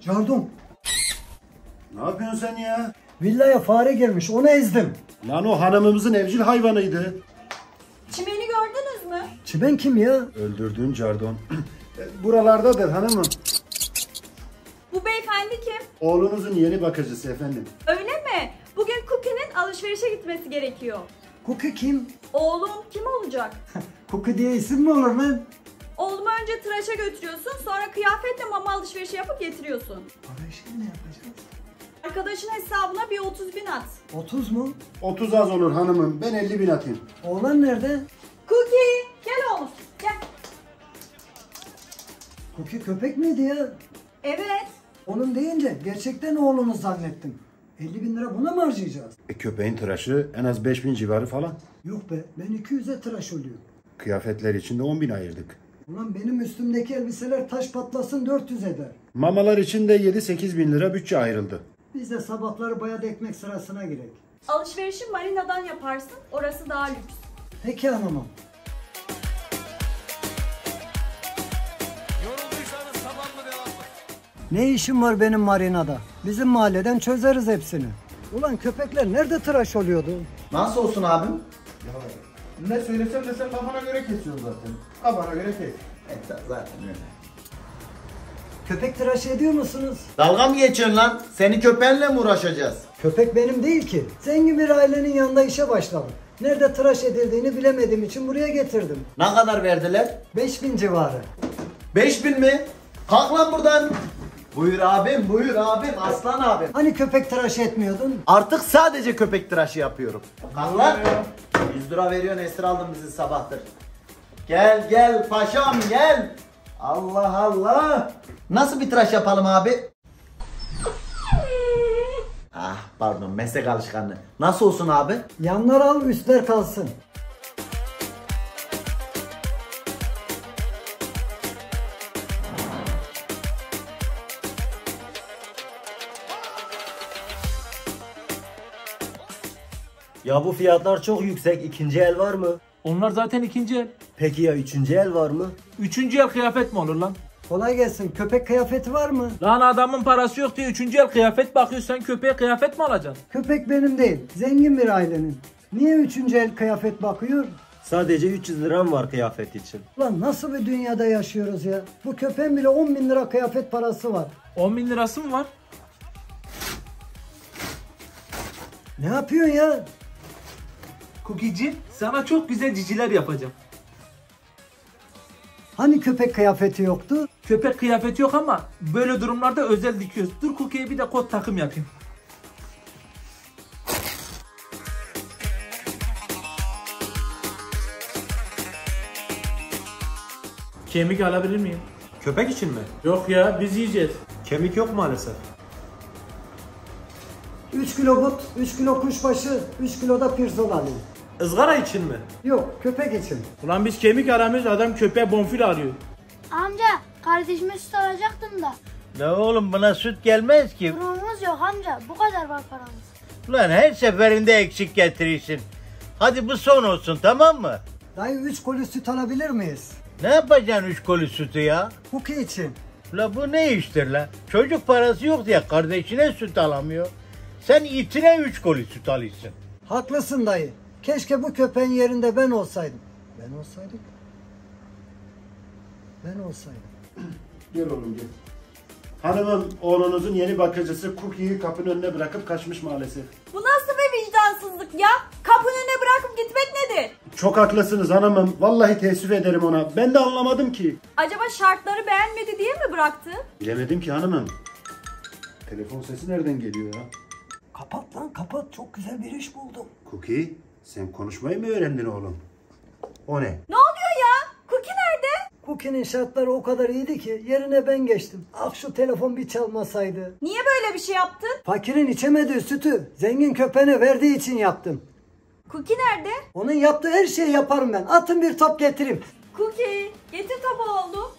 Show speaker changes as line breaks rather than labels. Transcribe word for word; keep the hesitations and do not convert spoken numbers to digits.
Yardım.
Ne yapıyorsun sen ya?
Villaya fare girmiş, onu ezdim.
Lan o hanımımızın evcil hayvanıydı.
Çimeni gördünüz mü?
Çimen kim ya?
Öldürdüğün Cardon. Buralardadır hanımım.
Bu beyefendi kim?
Oğlunuzun yeni bakıcısı efendim.
Öyle mi? Bugün Cookie'nin alışverişe gitmesi gerekiyor.
Cookie kim?
Oğlum kim olacak?
Cookie diye isim mi olur lan?
Oğlumu önce tıraşa götürüyorsun, sonra kıyafetle mama alışverişi yapıp getiriyorsun.
Para işini ne yapacağız?
Arkadaşın hesabına bir otuz bin at.
otuz mu?
otuz az olur hanımım. Ben elli bin atayım.
Oğlan nerede?
Cookie, gel oğlum, gel.
Cookie köpek miydi ya?
Evet.
Onun deyince gerçekten oğlunu zannettim. elli bin lira buna mı harcayacağız?
E, köpeğin tıraşı en az beş bin civarı falan.
Yok be, ben iki yüze tıraş oluyor.
Kıyafetler için de on bin ayırdık.
Ulan benim üstümdeki elbiseler taş patlasın dört yüz eder.
Mamalar için de yedi sekiz bin lira bütçe ayrıldı.
Biz de sabahları bayat ekmek sırasına girek.
Alışverişi marinadan yaparsın, orası daha lüks.
Peki hanımım.
Yorulduysanız tamam mı devam mı?
Ne işim var benim marinada? Bizim mahalleden çözeriz hepsini. Ulan köpekler nerede tıraş oluyordu?
Nasıl olsun abim?
Ne söylesem de sen kafana göre kesiyorsun zaten. Kafana göre kes.
Evet, zaten öyle.
Köpek tıraşı ediyor musunuz?
Dalga mı geçiyorsun lan? Seni köpeğinle mi uğraşacağız?
Köpek benim değil ki. Zengin bir ailenin yanında işe başladım. Nerede tıraş edildiğini bilemediğim için buraya getirdim.
Ne kadar verdiler?
beş bin civarı.
Beş bin mi? Kalk lan buradan. Buyur abim, buyur abim, aslan abim.
Hani köpek tıraş etmiyordun?
Artık sadece köpek tıraşı yapıyorum. Kalk lan. yüz lira veriyorsun, esir aldın bizi sabahtır. Gel gel paşam gel. Allah Allah. Nasıl bir tıraş yapalım abi? Ah pardon, meslek alışkanlığı. Nasıl olsun abi?
Yanlar al, üstler kalsın.
Ya bu fiyatlar çok yüksek. İkinci el var mı?
Onlar zaten ikinci el.
Peki ya üçüncü el var mı?
Üçüncü el kıyafet mi olur lan?
Kolay gelsin. Köpek kıyafeti var mı?
Lan adamın parası yok diye üçüncü el kıyafet bakıyorsan köpeğe kıyafet mi alacaksın?
Köpek benim değil. Zengin bir ailenin. Niye üçüncü el kıyafet bakıyor?
Sadece üç yüz liram var kıyafet için.
Lan nasıl bir dünyada yaşıyoruz ya? Bu köpeğin bile on bin lira kıyafet parası var.
on bin lirası mı var?
Ne yapıyorsun ya?
Cookie'cim sana çok güzel ciciler yapacağım.
Hani köpek kıyafeti yoktu?
Köpek kıyafeti yok ama böyle durumlarda özel dikiyoruz. Dur Cookie'ye bir de kot takım yapayım. Kemik alabilir miyim?
Köpek için mi?
Yok ya biz yiyeceğiz.
Kemik yok maalesef.
üç kilo but, üç kilo kuşbaşı, üç kilo da pirzola alayım.
Izgara için mi?
Yok, köpek için.
Ulan biz kemik aramıyoruz, adam köpeğe bonfile arıyor.
Amca kardeşime süt alacaktım da.
Ne oğlum, buna süt gelmez ki.
Durumumuz yok amca, bu kadar var paramız.
Ulan her seferinde eksik getirirsin. Hadi bu son olsun, tamam mı?
Dayı üç koli süt alabilir miyiz?
Ne yapacaksın üç koli sütü ya?
Cookie için.
Ulan bu ne iştir lan? Çocuk parası yok diye kardeşine süt alamıyor. Sen itine üç koli süt alıyorsun.
Haklısın dayı. Keşke bu köpeğin yerinde ben olsaydım. Ben olsaydım. Ben olsaydım.
Gel oğlum gel. Hanımım, oğlunuzun yeni bakıcısı Cookie'yi kapının önüne bırakıp kaçmış maalesef.
Bu nasıl bir vicdansızlık ya? Kapının önüne bırakıp gitmek nedir?
Çok haklısınız hanımım. Vallahi teessüf ederim ona. Ben de anlamadım ki.
Acaba şartları beğenmedi diye mi bıraktı?
Bilemedim ki hanımım. Telefon sesi nereden geliyor ya?
Kapat lan kapat. Çok güzel bir iş buldum.
Cookie, sen konuşmayı mı öğrendin oğlum? O ne?
Ne oluyor ya? Cookie nerede?
Cookie'nin şartları o kadar iyiydi ki yerine ben geçtim. Ah şu telefon bir çalmasaydı.
Niye böyle bir şey yaptın?
Fakirin içemediği sütü zengin köpeğine verdiği için yaptım.
Cookie nerede?
Onun yaptığı her şeyi yaparım ben. Atın bir top getireyim.
Cookie, getir topu oğlum.